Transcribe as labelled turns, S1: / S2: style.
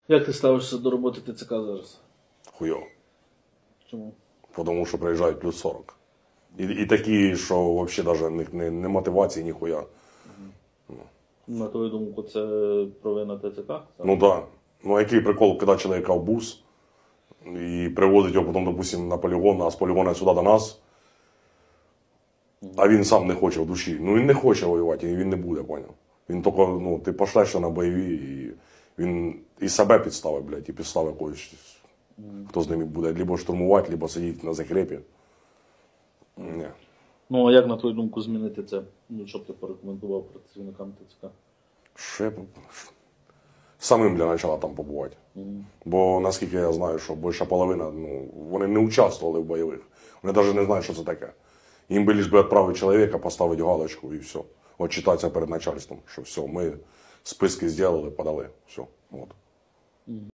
S1: Як ти ставишся до роботи ТЦК зараз?
S2: Хуйово.
S1: Чому?
S2: Тому що приїжджають плюс 40. І такі, що взагалі навіть не мотивації, ні хуя.
S1: На твою думку, це провина ТЦК?
S2: Ну так. Да. Ну який прикол, коли чоловіка в бус і привозить його потім, допустимо, на полігон, а з полігона сюди до нас, а він сам не хоче в душі. Ну він не хоче воювати, і він не буде, поняв. Він тільки, ну, ти пошлешся на бойові, і він і себе підставить, блядь, і підставить когось, хто з ними буде, либо штурмувати, либо сидіти на закрепі. Ні.
S1: Ну, а як, на твою думку, змінити це? Ну, що б ти порекомендував працівникам ТЦК?
S2: Ще самим для початку там побувати. Бо, наскільки я знаю, що більша половина, ну, вони не участвували в бойових. Вони навіть не знають, що це таке. Їм би лише відправити чоловіка, поставити галочку і все. Отчитатися перед начальством, що все, ми списки зробили, подали. Все. От.